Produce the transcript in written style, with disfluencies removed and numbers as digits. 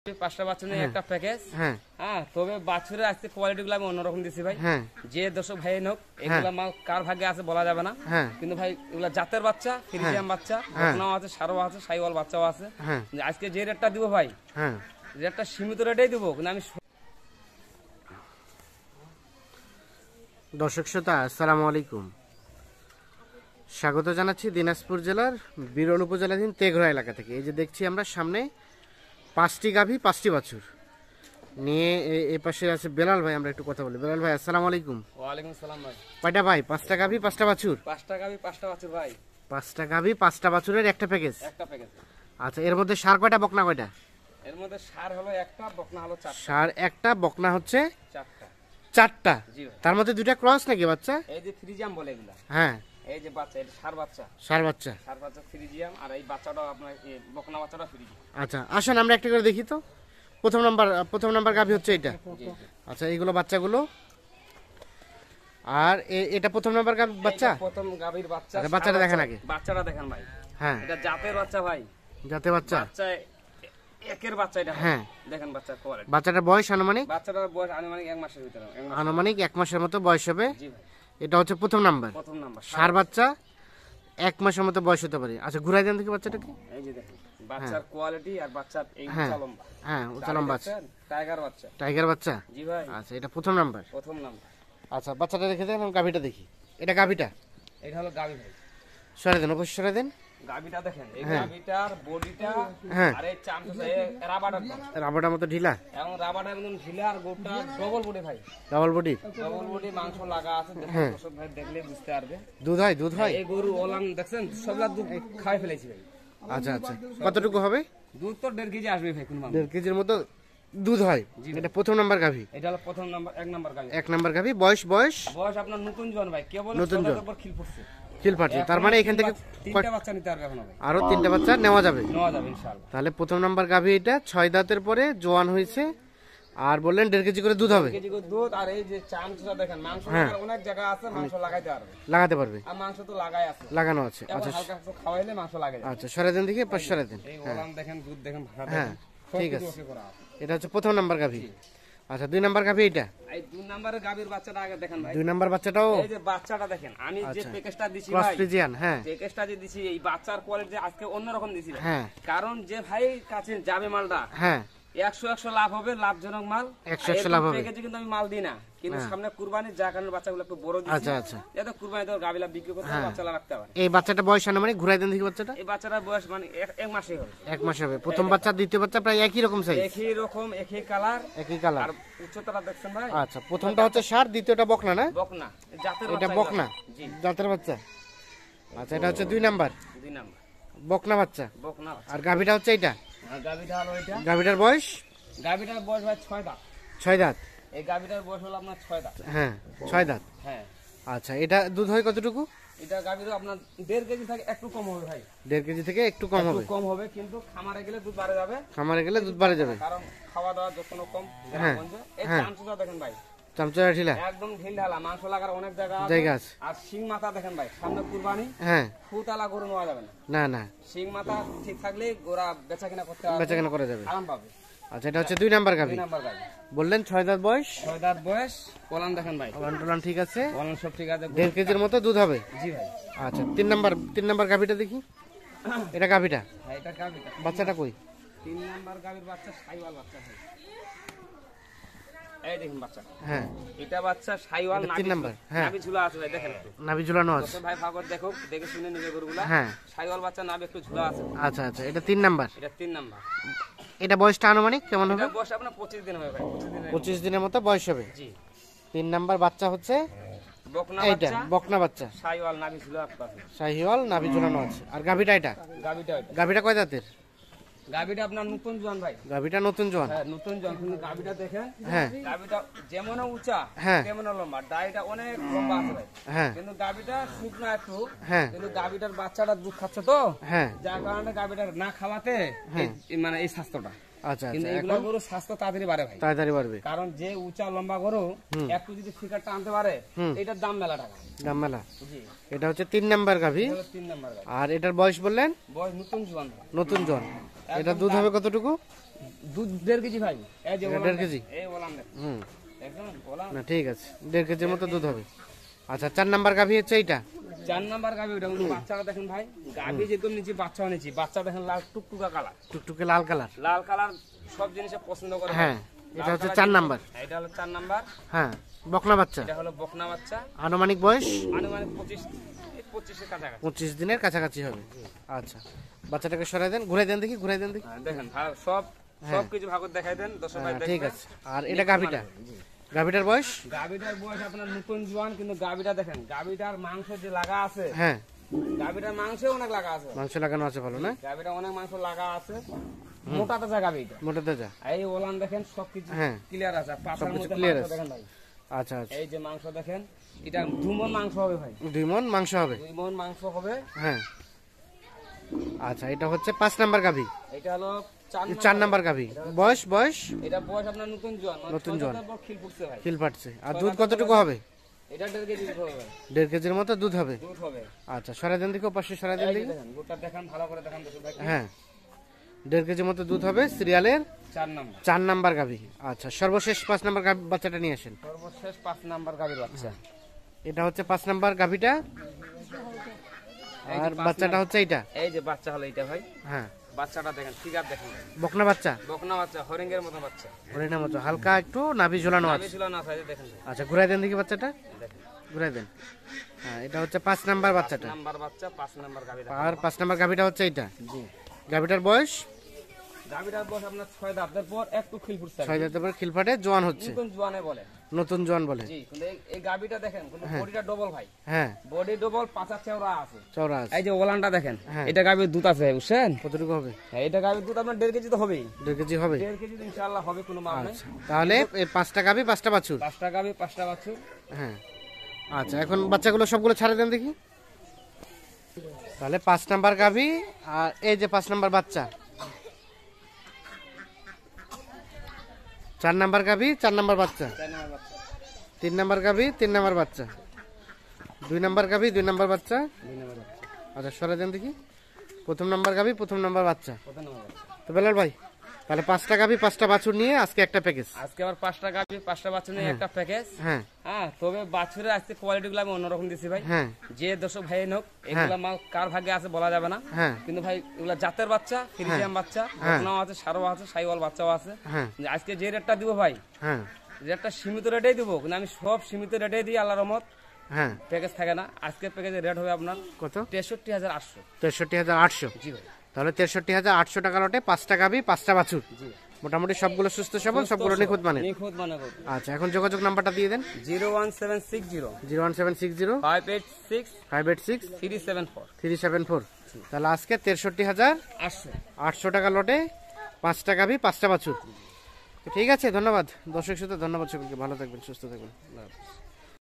5টা বাছুর নিয়ে একটা প্যাকেজ। হ্যাঁ, তবে বাছুরের আজকে কোয়ালিটি গুলো আমি অন্যরকম দিচ্ছি ভাই। যে দর্শক ভাই নোক এগুলা মাল কার ভাগ্যে আছে বলা যাবে না, কিন্তু ভাই এগুলা জাতের বাচ্চা, ফ্রিজিয়াম বাচ্চা, বকনাও আছে, সারও আছে, সাইওয়াল বাচ্চাও আছে। আজকে যে রেটটা দিব ভাই, রেটটা সীমিত রেটেই দিব, কিন্তু আমি দর্শক শ্রোতা আসসালামু আলাইকুম, স্বাগত জানাচ্ছি দিনাজপুর জেলার বিরল উপজেলাধীন তেঘরা এলাকা থেকে। এই যে দেখছি আমরা সামনে 5টি গাভী 5টি বাছুর নিয়ে এই পাশে আছে বেলাল ভাই। আমরা একটু কথা বলি। বেলাল ভাই আসসালামু আলাইকুম। ওয়ালাইকুম সালাম ভাই। কয়টা ভাই? 5টা গাভী 5টা বাছুর? 5টা গাভী 5টা বাছুর ভাই। 5টা গাভী 5টা বাছুরের একটা প্যাকেজ। একটা প্যাকেজ। আচ্ছা, এর মধ্যে সার কয়টা, বকনা কয়টা? এর মধ্যে সার হলো একটা, বকনা হলো 4টা। সার একটা, বকনা হচ্ছে 4টা। 4টা। জি ভাই। তার মধ্যে দুইটা ক্রস নাকি বাচ্চা? এই যে ফ্রিজিয়াম বলে এগুলা। হ্যাঁ, এই যে বাচ্চা, এটা সার বাচ্চা। সার বাচ্চা। সার বাচ্চা ফ্রিজিয়াম, আর এই বাচ্চাটাও আপনার এই বকনা বাচ্চাটা ফ্রিজিয়াম। আচ্ছা, আসেন আমরা একটা করে দেখি তো। প্রথম নাম্বার গাভী হচ্ছে এটা। আচ্ছা, এইগুলো বাচ্চাগুলো। আর এটা প্রথম নাম্বার বাচ্চা। প্রথম গাভীর বাচ্চা। আচ্ছা, বাচ্চাটা দেখেন আগে। বাচ্চাটা দেখেন ভাই। হ্যাঁ, এটা জাতের বাচ্চা ভাই। জাতের বাচ্চা। বাচ্চা একের বাচ্চা এটা। হ্যাঁ, দেখেন বাচ্চার কোয়ালিটি। বাচ্চাটার বয়স আনুমানিক? বাচ্চাটার বয়স আনুমানিক 1 মাসের ভিতরে। আনুমানিক 1 মাসের মতো বয়স হবে। জি ভাই। এটা হচ্ছে প্রথম নাম্বার। প্রথম নাম্বার সার বাচ্চা, 1 মাসের মতো বয়স হতে পারে। আচ্ছা, ঘুরাই দেন দেখি বাচ্চাটাকে। এই যে দেখেন বাচ্চার কোয়ালিটি আর বাচ্চার এই উঁচা লম্বা। হ্যাঁ, উঁচা লম্বা আছে। টাইগার বাচ্চা। টাইগার বাচ্চা। জি ভাই। আচ্ছা, এটা প্রথম নাম্বার। প্রথম নাম্বার। আচ্ছা, বাচ্চাটা দেখে দেন, গাভীটা দেখি। এটা গাভীটা। এটা হলো গাভী ভাই। সরে দেন, অবশ্যই সরে দেন। গাভীটা দেখেন, এই গাভীটার বডিটা আর এই চামচটা রাবারের মতো। রাবারের মতো ঢিলা। এবং রাবারের মতো ঢিলা, আর গোটা ডবল বডি ভাই। Double body. ডবল বডি, মাংস লাগা আছে। দর্শক ভাই দেখলে বুঝতে পারবে। দুধ হয়? দুধ হয়। এই গরু ওলান দেখছেন, সবলা দুধ খাই ফেলেছি ভাই। আচ্ছা আচ্ছা, কতটুকু হবে? দুধ তো 1.5 কেজি আসবে ভাই। কোন মাংস 1.5 কেজির মতো দুধ হয়। এটা প্রথম নাম্বার গাভী। এটা হলো প্রথম নাম্বার, 1 নাম্বার গাভী। 1 নাম্বার গাভী। বয়স আপনার নতুন জন ভাই, কেবল নতুন জন খিল পড়ছে। খিল পাচ্ছে, তার মানে এখান থেকে 3টা বাচ্চা নিতে পারবে এখন ভাই। আরো 3টা বাচ্চা নেওয়া যাবে ইনশাআল্লাহ। তাহলে প্রথম নাম্বার গাভী এটা 6 দাঁতের পরে জোয়ান হয়েছে। আর বললেন 1.5 কেজি করে দুধ হবে। 1 কেজি করে দুধ। আর এই যে চামচটা দেখেন, মাংস অনেক জায়গা আছে, মাংস লাগাতে পারবে। আর মাংস তো লাগানো আছে। আচ্ছা, হালকা একটু খাওয়াইলে মাংস লাগে। আচ্ছা, সরে দেন দেখি, পাশ সরে দেন। এই ওলান দেখেন, দুধ দেখেন, ভাড়া দেখেন। হ্যাঁ, ঠিক আছে। এটা হচ্ছে প্রথম নাম্বার গাভী। আচ্ছা, 2 নাম্বার গাভী এটা। এই 2 নাম্বারের গাভীর বাচ্চাটা আগে দেখেন ভাই। 2 নাম্বার বাচ্চাটাও এই যে বাচ্চাটা দেখেন, আমি যে প্যাকেজটা দিছি ক্রস ভাই, ফ্রিজিয়ান। হ্যাঁ, প্যাকেজটা যে দিছি, এই বাচ্চার কোয়ালিটি আজকে অন্যরকম দিছি ভাই। হ্যাঁ, কারণ যে ভাই কাছে যাবে মালটা, হ্যাঁ, 100 লাভ হবে, লাভজনক মাল। 100 লাভ হবে। প্যাকেজে কিন্তু আমি মাল দিই না, কিন্তু সামনে কুরবানির যা কারণে বাচ্চাগুলো একটু বড় দিছি। আচ্ছা আচ্ছা, যাতে কুরবানিতে গাবিলা বিক্রি করতে বাচ্চালা রাখতে পারে। এই বাচ্চাটা বয়স আনুমানিক ঘুরাই দেন দেখি বাচ্চাটা। এই বাচ্চাটার বয়স মানে 1 মাসই হবে। 1 মাস হবে। প্রথম বাচ্চা দ্বিতীয় বাচ্চা প্রায় একই রকম সাইজ, একই রকম, একই কালার, একই কালার। আর উচ্চতাটা দেখছেন ভাই। আচ্ছা, প্রথমটা হচ্ছে ষাঁড়, দ্বিতীয়টা বকনা না? বকনা, জাতের বাচ্চা। এটা বকনা, জি, জাতের বাচ্চা। আচ্ছা, এটা হচ্ছে 2 নাম্বার 2 নাম্বার বকনা বাচ্চা। বকনা। আর গাভীটা হচ্ছে এটা। আর গাভীটা হলো এটা। গাভীটার বয়স? গাভীটার বয়স ভাই 6 দাঁত। 6 দাঁত। এই গাভীটার বয়স হলো আপনার 6 দাঁত। হ্যাঁ, 6 দাঁত। হ্যাঁ। আচ্ছা, এটা দুধ হয় কতটুকু? এটা গাভীটা আপনার 1.5 কেজি থেকে একটু কম হবে ভাই। 1.5 কেজি থেকে একটু কম হবে। কম হবে, কিন্তু খামারে গেলে দুধ বাড়ে যাবে। খামারে গেলে দুধ বাড়ে যাবে, কারণ খাওয়া দাওয়া যখন কম। হ্যাঁ, এই চামচটা দেখেন ভাই, চামচা ঢিলা, একদম ঢিল ঢালা, মাংস লাগার অনেক জায়গা আছে। আর শিং মাথা দেখেন ভাই, সামনে কুরবানি। হ্যাঁ, ফুতালা গরু নেওয়া যাবে না। না না, শিং মাথা ঠিক থাকলে গোরা বেচা কিনা করতে করা যাবে, আরাম পাবে। আচ্ছা, এটা হচ্ছে 2 নাম্বার গাভী। 2 নাম্বার গাভী বললেন 6 দাঁত বয়স। 6 দাঁত বয়স। ওলান দেখেন ভাই, ওলান ঠিক আছে, ওলান সব ঠিক আছে। 1.5 কেজির মতো দুধ হবে। জি ভাই। আচ্ছা, 3 নাম্বার গাভীটা দেখি। এটা গাভীটা। হ্যাঁ, এটা গাভীটা। বাচ্চাটা কই? 3 নাম্বার গাভীর বাচ্চা সাইওয়াল বাচ্চা ভাই। এই দেখুন বাচ্চা। হ্যাঁ, এটা বাচ্চা সাইওয়াল। 3 নাম্বার। হ্যাঁ, নাভি ঝুলা আছে ভাই, দেখেন। নাভি ঝুলানো আছে ভাই, ভাগত দেখো, দেখে শুনে নিবে গরুগুলা। হ্যাঁ, সাইওয়াল বাচ্চা, নাভি একটু ঝুলা আছে। আচ্ছা আচ্ছা, এটা 3 নাম্বার। এটা 3 নাম্বার। এটা বয়সটা আনুমানিক কেমন হবে? এটা বয়স আপনার 25 দিন হবে ভাই। 25 দিনের মতো বয়স হবে। জি। 3 নাম্বার বাচ্চা হচ্ছে বকনা এইটা, বাচ্চা, বকনা বাচ্চা, সাইওয়াল, নাভি ঝুলা আছে। শাহিওয়াল, নাভি ঝুলানো আছে। আর গাভীটা এটা? গাভীটা কয় দাঁতের? গাভীটা আপনার নতুন জোয়ান ভাই। গাভীটা নতুন জোয়ান। হ্যাঁ, নতুন জোয়ান। কিন্তু গাভীটা দেখেন, হ্যাঁ, গাভীটা যেমন উঁচা, হ্যাঁ, তেমন লম্বা, ডাইটা অনেক লম্বা আছে ভাই। হ্যাঁ, কিন্তু গাভীটা শুকনো একটু। হ্যাঁ, কিন্তু গাভীটার বাচ্চাটা দুধ খাচ্ছে তো, হ্যাঁ, যার কারণে গাভীটা না খাওয়াতে মানে এই স্বাস্থ্যটা। আচ্ছা কিন্তু আচ্ছা, এগুলো গরু স্বাস্থ্য তাড়াতাড়ি বাড়ে ভাই, তাড়াতাড়ি বাড়বে। কারণ যে উঁচা লম্বা গরু একটু যদি ফিকারটা আনতে পারে, এটার দাম মেলা টাকা। দাম মেলা। জি। এটা হচ্ছে 3 নাম্বার গাভী। 3 নাম্বার গাভী। আর এটার বয়স বললেন? বয়স নতুন জোয়ান। নতুন জোয়ান। এটা দুধ হবে কতটুকু? দুধ 1.5 কেজি ভাই। এই যে 1.5 কেজি। এই ওলান দেখেন, দেখেন ওলান না ঠিক আছে, 1.5 কেজির মতো দুধ হবে। আচ্ছা 4 নাম্বার গাভী হচ্ছে এইটা। 4 নাম্বার গাভি ওটা, কিন্তু বাচ্চাটা দেখেন ভাই, গাভি যেরকম নিচে বাচ্চাও নিচে, বাচ্চা দেখেন লাল টুকটুকা কালার, টুকটুকে লাল কালার। লাল কালার সব জিনিসে পছন্দ করে। হ্যাঁ, এটা হচ্ছে 4 নাম্বার। এটা হলো 4 নাম্বার। হ্যাঁ, বকনা বাচ্চা। এটা হলো বকনা বাচ্চা। আনুমানিক বয়স আনুমানিক 25 এর কাছাকাছি। 25 দিনের কাছাকাছি হবে। আচ্ছা, বাচ্চাটাকে সরাই দেন, ঘুরাই দেন দেখি, ঘুরাই দেন দেখি। দেখেন ভালো সব কিছু ভাগ দেখাই দেন দর্শক ভাই দেখেন। ঠিক আছে। আর এটা গাভীটা, গাভীটার বয়স? গাভীটার বয়স আপনার নতুন জোয়ান, কিন্তু গাভীটা দেখেন, গাভীটার মাংস যে লাগা আছে, হ্যাঁ, গাভীটার মাংস অনেক লাগা আছে, মাংস লাগানো আছে ভালো না? গাভীটা অনেক মাংস লাগা আছে, মোটা তাজা গাভীটা। মোটা তাজা। এই ওলান দেখেন সবকিছু হ্যাঁ, ক্লিয়ার আছে, পাতার সবকিছু মধ্যে clear মাংস আছে। দেখেন ভাই। আচ্ছা আচ্ছা, এই যে মাংস দেখেন, এটা 2 মণ মাংস হবে ভাই, 2 মণ মাংস হবে। 2 মণ মাংস হবে। হ্যাঁ, আচ্ছা, এটা হচ্ছে 5 নাম্বার গাভী। এটা হলো 4 নাম্বার গাভী। বয়স? এটা বয়স আপনার নতুন জোয়ান, নতুন জোয়ান। খিল ফুটছে ভাই, খিল ফাটছে। আর দুধ কতটুকু হবে? এটা 1.5 কেজি দুধ হবে ভাই। 1.5 কেজির মতো দুধ হবে। দুধ হবে। আচ্ছা, সরাই দেন দেখি, পাশে সরাই দেন এই যে দেখি। দেখেন দুধটা দেখেন, ভালো করে দেখেন দর্শক ভাই। হ্যাঁ, 1.5 কেজির মতো দুধ হবে। সিরিয়ালের 4 নাম্বার। 4 নাম্বার গাভী। আচ্ছা, সর্বশেষ 5 নাম্বার বাচ্চাটা নিয়ে আসেন। সর্বশেষ 5 নাম্বার গাভীর বাচ্চা। এটা হচ্ছে 5 নাম্বার গাভীটা, এই যে আর 5 বাচ্চাটা হচ্ছে এইটা। এই যে বাচ্চা হলো এইটা ভাই, হ্যাঁ, বাচ্চাটা দেখেন, ফিগার দেখেন, বকনা বাচ্চা, বকনা বাচ্চা, হরিণের মতো বাচ্চা, হরিণের মতো, হালকা একটু নাভি ঝোলানো নাভি আছে। ছিল না সাইজে দেখেন ভাই, আচ্ছা, ঘুরাই দেন দেখি বাচ্চাটা, দেখেন ঘুরাই দেন। হ্যাঁ, এটা হচ্ছে 5 নাম্বার বাচ্চাটা। নাম্বার বাচ্চা, 5 নাম্বার গাভী। আর 5 নাম্বার গাভীটা হচ্ছে এইটা। জি, গাভীটার বয়স? গাভীটার বয়স আপনার 6 দাঁতের পর একটু খিল ফুটছে, 6 দাঁতের পর খিলফাটে জোয়ান হচ্ছে, নতুন জোয়ানে বলে, নতুন জোয়ান বলে। জি। কিন্তু এই গাভীটা দেখেন, কিন্তু বডিটা ডবল ভাই, হ্যাঁ, বডি ডবল, পাঁচা চেওড়া আছে। চওড়া আছে। এই যে ওলানটা দেখেন, হ্যাঁ। এটা গাভীর দুধ আছে বুঝছেন, কতটুকু হবে? হ্যাঁ, এটা গাভীর দুধ আপনার 1.5 কেজি তো হবেই, 1.5 কেজি হবে। 1.5 কেজি ইনশাআল্লাহ হবে, কোনো মাপ নাই। আচ্ছা, তাহলে এই 5টা গাভী 5টা বাছুর। 5টা গাভী 5টা বাছুর। হ্যাঁ, আচ্ছা, এখন বাচ্চাগুলো সবগুলো ছাড়ে দেন দেখি। তাহলে 5 নাম্বার গাভী, আর এই যে 5 নাম্বার বাচ্চা। 4 নাম্বার গাভী, 4 নাম্বার বাচ্চা। 4 নাম্বার বাচ্চা, 3 নাম্বার গাভী, 3 নাম্বার বাচ্চা। 2 নাম্বার গাভী, 2 নাম্বার বাচ্চা। 2 নাম্বার বাচ্চা, আচ্ছা, সরে দেন দেখি। প্রথম নাম্বার গাভী, প্রথম নাম্বার বাচ্চা। প্রথম নাম্বার বাচ্চা। তো বেলাল ভাই, তাহলে 5টা গাভী 5টা বাছুর নিয়ে আজকে একটা প্যাকেজ। আজকে আবার 5টা গাভী 5টা বাছুর নিয়ে একটা প্যাকেজ। হ্যাঁ, হ্যাঁ, তবে বাছুরের আজকে কোয়ালিটি গুলো আমি অন্যরকম দিছি ভাই। হ্যাঁ, যে দর্শক ভাই হোক, এগুলা মাল কার ভাগ্যে আছে বলা যাবে না, হ্যাঁ, কিন্তু ভাই এগুলা জাতের বাচ্চা, ফ্রিজিয়াম বাচ্চা, বকনাও আছে, সারও আছে, সাইওয়াল বাচ্চাও আছে। হ্যাঁ, যে আজকে যে রেটটা দিব ভাই, হ্যাঁ, রেটটা সীমিত রেটেই দিব, কিন্তু আমি সব সীমিত রেটেই দিই, আল্লাহর রহমত। হ্যাঁ, প্যাকেজ থাকে না, আজকে প্যাকেজের রেট হবে আপনার কত? 63,800। 63,800। জি ভাই, তাহলে 63,800 টাকা লটে 5টা গাভী 5টা বাছুর। জি। মোটামুটি সবগুলো সুস্থ সবল, সবগুলো নিখুঁত মানে। নিখুঁত মানে করব। আচ্ছা, এখন যোগাযোগ নাম্বারটা দিয়ে দেন। 01760 01760 586 586 374 374। তাহলে আজকে 63,800 টাকা লটে 5টা গাভী 5টা বাছুর। তো ঠিক আছে, ধন্যবাদ দর্শক শ্রোতা, ধন্যবাদ সকলকে, ভালো থাকবেন, সুস্থ থাকবেন, আল্লাহ হাফেজ।